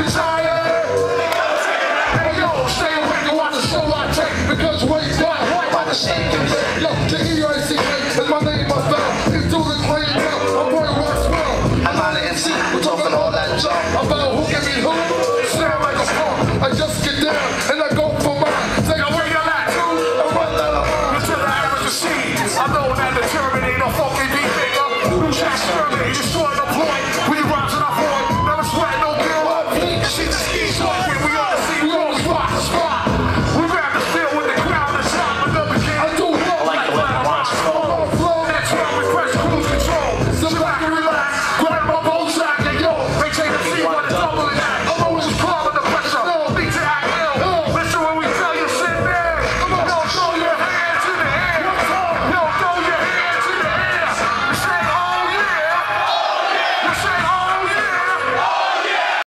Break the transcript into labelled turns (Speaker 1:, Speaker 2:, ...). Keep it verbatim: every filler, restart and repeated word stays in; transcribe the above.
Speaker 1: desire. Hey yo, stay awake and watch the show I take because we got right by the same. Yo,